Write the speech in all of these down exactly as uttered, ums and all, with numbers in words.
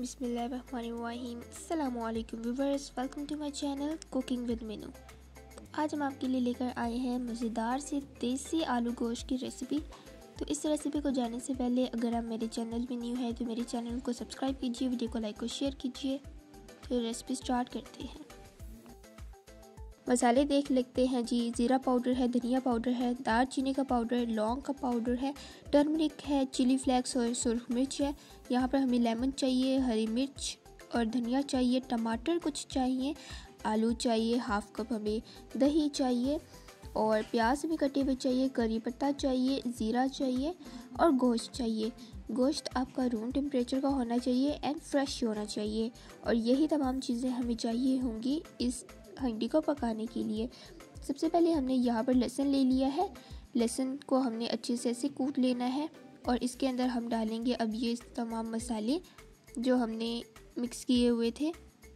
बिस्मिल्लाहिर्रहमानिर्रहीम। अस्सलामु अलैकुम viewers, welcome to my channel cooking with Meenu. आज हम आपके लिए लेकर आए हैं मज़ेदार से देसी आलू गोश्त की रेसिपी। तो इस रेसिपी को जानने से पहले अगर आप मेरे चैनल में न्यू है तो मेरे चैनल को सब्सक्राइब कीजिए, वीडियो को लाइक और शेयर कीजिए। तो रेसिपी स्टार्ट करते हैं। मसाले देख लेते हैं जी। ज़ीरा पाउडर है, धनिया पाउडर है, दालचीनी का पाउडर है, लौंग का पाउडर है, टर्मरिक है, चिली फ्लेक्स और सुरख मिर्च है। यहाँ पर हमें लेमन चाहिए, हरी मिर्च और धनिया चाहिए, टमाटर कुछ चाहिए, आलू चाहिए, हाफ कप हमें दही चाहिए और प्याज भी कटे हुए चाहिए, करी पत्ता चाहिए, ज़ीरा चाहिए और गोश्त चाहिए। गोश्त आपका रूम टेम्परेचर का होना चाहिए एंड फ्रेश होना चाहिए। और यही तमाम चीज़ें हमें चाहिए होंगी इस हंडी को पकाने के लिए। सबसे पहले हमने यहाँ पर लहसुन ले लिया है। लहसुन को हमने अच्छे से ऐसे कूट लेना है और इसके अंदर हम डालेंगे अब ये तमाम मसाले जो हमने मिक्स किए हुए थे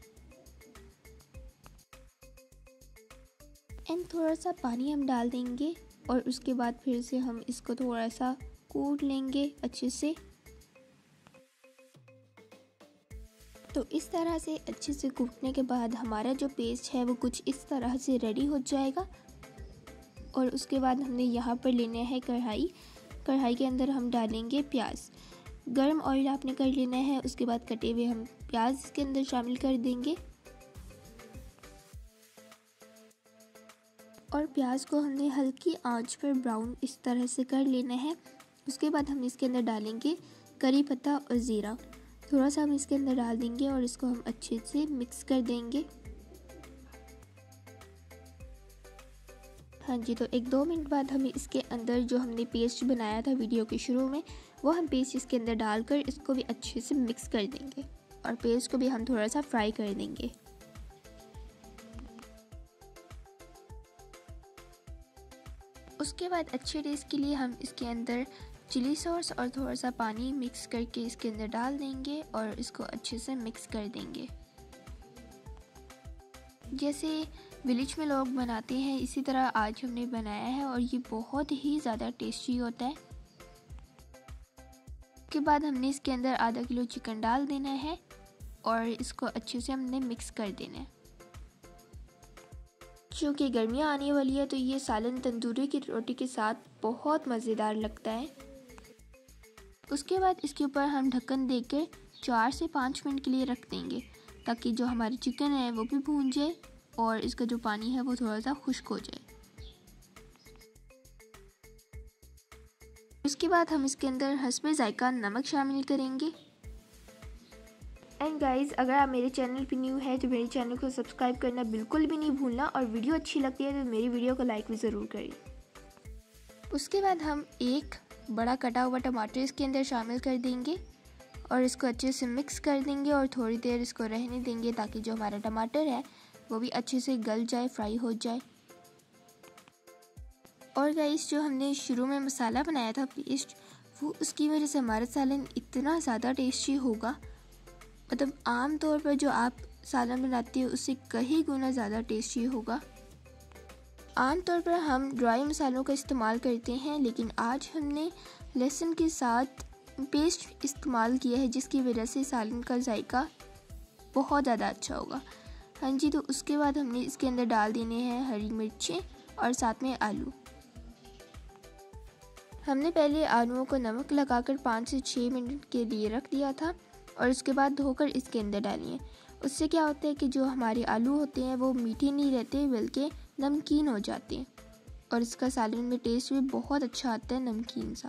एंड थोड़ा सा पानी हम डाल देंगे और उसके बाद फिर से हम इसको थोड़ा सा कूट लेंगे अच्छे से। तो इस तरह से अच्छे से कूटने के बाद हमारा जो पेस्ट है वो कुछ इस तरह से रेडी हो जाएगा। और उसके बाद हमने यहाँ पर लेना है कढ़ाई। कढ़ाई के अंदर हम डालेंगे प्याज। गरम ऑयल आपने कर लेना है। उसके बाद कटे हुए हम प्याज इसके अंदर शामिल कर देंगे और प्याज को हमने हल्की आंच पर ब्राउन इस तरह से कर लेना है। उसके बाद हम इसके अंदर डालेंगे करी पत्ता और ज़ीरा। थोड़ा सा हम इसके अंदर डाल देंगे और इसको हम अच्छे से मिक्स कर देंगे। हाँ जी, तो एक दो मिनट बाद हम इसके अंदर जो हमने पेस्ट बनाया था वीडियो के शुरू में वो हम पेस्ट इसके अंदर डालकर इसको भी अच्छे से मिक्स कर देंगे और पेस्ट को भी हम थोड़ा सा फ्राई कर देंगे। उसके बाद अच्छे टेस्ट के लिए हम इसके अंदर चिली सॉस और थोड़ा सा पानी मिक्स करके इसके अंदर डाल देंगे और इसको अच्छे से मिक्स कर देंगे। जैसे विलेज में लोग बनाते हैं इसी तरह आज हमने बनाया है और ये बहुत ही ज़्यादा टेस्टी होता है। उसके बाद हमने इसके अंदर आधा किलो चिकन डाल देना है और इसको अच्छे से हमने मिक्स कर देना है। क्योंकि गर्मियाँ आने वाली है तो ये सालन तंदूरी की रोटी के साथ बहुत मज़ेदार लगता है। उसके बाद इसके ऊपर हम ढक्कन देकर चार से पाँच मिनट के लिए रख देंगे ताकि जो हमारी चिकन है वो भी भून जाए और इसका जो पानी है वो थोड़ा सा खुश्क हो जाए। उसके बाद हम इसके अंदर हस्बे जायका नमक शामिल करेंगे। एंड गाइस, अगर आप मेरे चैनल पे न्यू है तो मेरे चैनल को सब्सक्राइब करना बिल्कुल भी नहीं भूलना और वीडियो अच्छी लगती है तो मेरी वीडियो को लाइक भी ज़रूर करें। उसके बाद हम एक बड़ा कटा हुआ टमाटर इसके अंदर शामिल कर देंगे और इसको अच्छे से मिक्स कर देंगे और थोड़ी देर इसको रहने देंगे ताकि जो हमारा टमाटर है वो भी अच्छे से गल जाए, फ्राई हो जाए। और गाइस, जो हमने शुरू में मसाला बनाया था पेस्ट, वो उसकी वजह से हमारा सालन इतना ज़्यादा टेस्टी होगा, मतलब आम तौर पर जो आप सालन बनाते हो उससे कहीं गुना ज़्यादा टेस्टी होगा। आमतौर पर हम ड्राई मसालों का इस्तेमाल करते हैं लेकिन आज हमने लहसुन के साथ पेस्ट इस्तेमाल किया है जिसकी वजह से सालन का जायका बहुत ज़्यादा अच्छा होगा। हाँ जी, तो उसके बाद हमने इसके अंदर डाल देने हैं हरी मिर्चें और साथ में आलू। हमने पहले आलूओं को नमक लगाकर पाँच से छः मिनट के लिए रख दिया था और उसके बाद धोकर इसके अंदर डालिए। उससे क्या होता है कि जो हमारे आलू होते हैं वो मीठे नहीं रहते बल्कि नमकीन हो जाते हैं और इसका सालन में टेस्ट भी बहुत अच्छा आता है, नमकीन सा।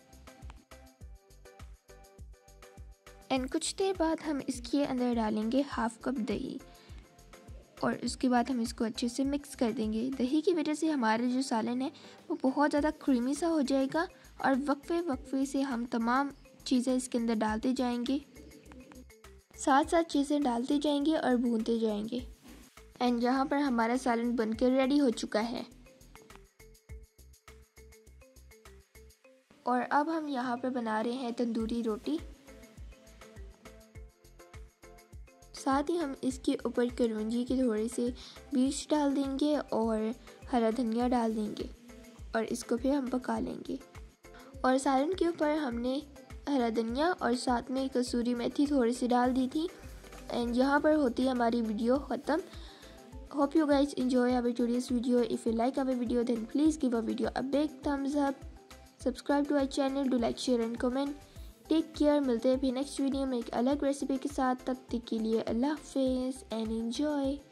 एंड कुछ देर बाद हम इसके अंदर डालेंगे हाफ कप दही और उसके बाद हम इसको अच्छे से मिक्स कर देंगे। दही की वजह से हमारा जो सालन है वो बहुत ज़्यादा क्रीमी सा हो जाएगा और वक्फे वक्फे से हम तमाम चीज़ें इसके अंदर डालते जाएंगे, साथ साथ चीज़ें डालते जाएंगे और भूनते जाएंगे। एंड यहाँ पर हमारा सालन बनकर रेडी हो चुका है। और अब हम यहाँ पर बना रहे हैं तंदूरी रोटी। साथ ही हम इसके ऊपर करवंजी के थोड़े से बीज डाल देंगे और हरा धनिया डाल देंगे और इसको फिर हम पका लेंगे। और सालन के ऊपर हमने हरा धनिया और साथ में कसूरी मेथी थोड़ी सी डाल दी थी। एंड यहाँ पर होती है हमारी वीडियो ख़त्म। Hope you guys enjoy our today's video. If you like our video then please give our video a big thumbs up. Subscribe to our channel, do like, share and comment. Take care. मिलते हैं फिर next video में एक अलग recipe के साथ। तब तक के लिए अल्लाह हाफिज़ एंड एंजॉय।